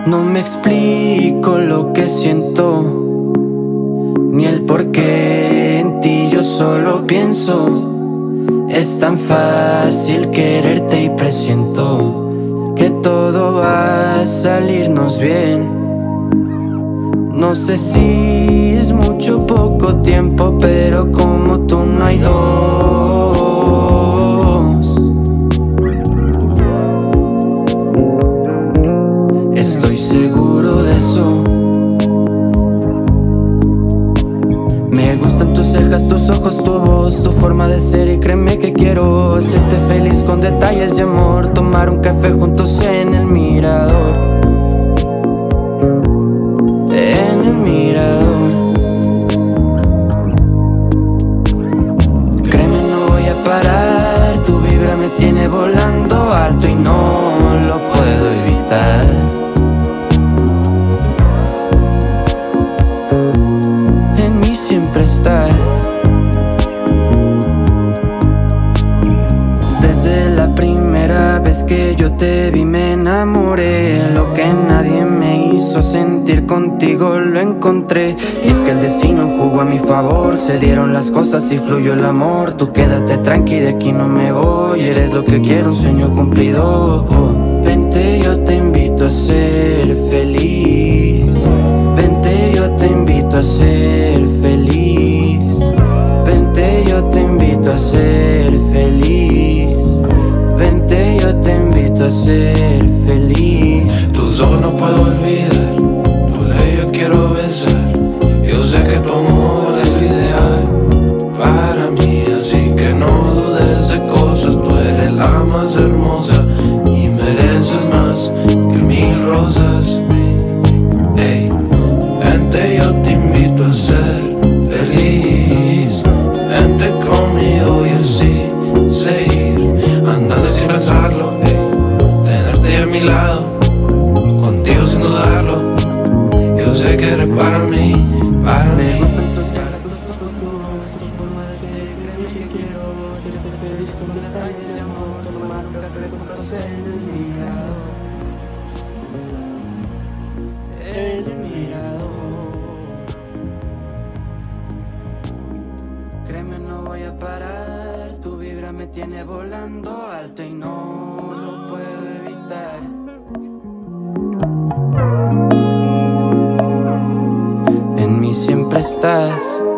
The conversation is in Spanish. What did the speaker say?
No me explico lo que siento, ni el por qué en ti yo solo pienso. Es tan fácil quererte y presiento que todo va a salirnos bien. No sé si es mucho o poco tiempo, pero como tú no hay dos. Estoy seguro de eso. Me gustan tus cejas, tus ojos, tu voz, tu forma de ser, y créeme que quiero hacerte feliz con detalles de amor. Tomar un café juntos en el mirador, en el mirador. Créeme, no voy a parar, tu vibra me tiene volando alto y no lo puedo evitar. En mí siempre estás. Desde la primera vez que yo te vi me enamoré. Lo que nadie me hizo sentir contigo lo encontré. Y es que el destino jugó a mi favor, se dieron las cosas y fluyó el amor. Tú quédate tranqui, de aquí no me voy. Eres lo que quiero, un sueño cumplido. Vente, yo te invito a ser feliz. Vente, yo te invito a ser feliz. Vente, yo te invito a ser feliz. Vente, yo te invito a ser feliz. Tus ojos no puedo olvidar, tu labio quiero besar. Yo sé que tu amor es lo ideal para mí, así que no dudes de cosas. Tú eres la más hermosa y mereces más que 1000 rosas. Ey, vente, yo te invito a ser feliz. Vente conmigo y así seguir andando sin pensarlo. Tenerte a mi lado, contigo sin dudarlo. Yo sé que eres para mí, para mí. Me gustan tus cejas, tus ojos, tu voz, tu forma de ser, y créeme que quiero hacerte feliz con detalles de amor. Tomar un café juntos en el mirador, en el mirador. Créeme, no voy a parar, tu vibra me tiene volando alto y no lo puedo evitar. En mí siempre estás.